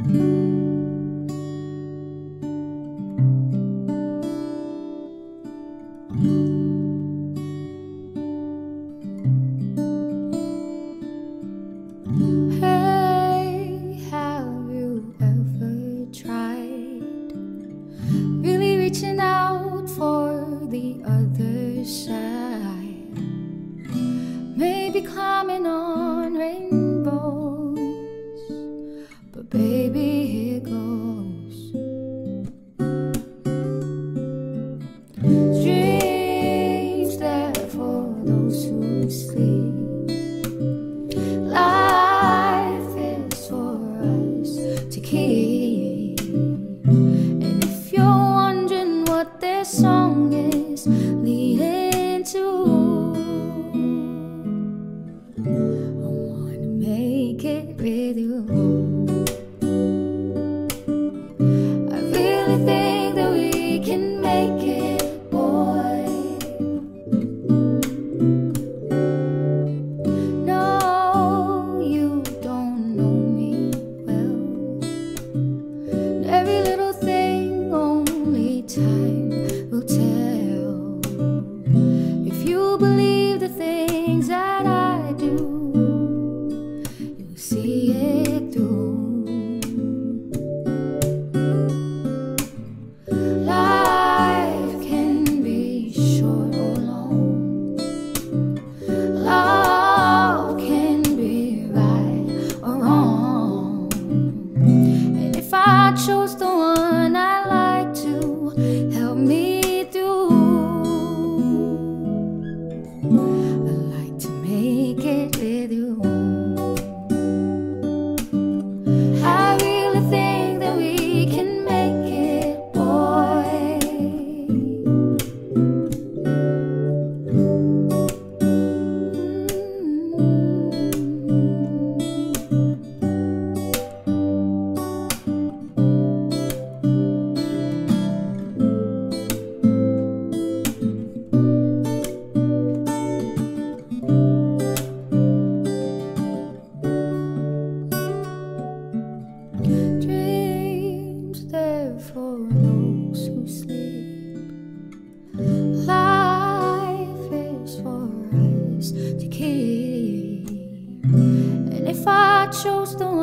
Hey, have you ever tried really reaching out for the other side? Maybe climbing on rainbows, but baby, here goes. Dreams there for those who sleep. Life is for us to keep. And if you're wondering what this song is leading to, I wanna make it with you. I really think that we can make it, boy. No, you don't know me well. Every little thing only time will tell. If you believe the things that I do, you'll see it through. Life can be short or long. Love can be right or wrong. And if I chose the one I like to help me through, I like to make it with you. I really think that we can make it, boy. Dreams there for those who sleep. Life is for us to keep. And if I chose the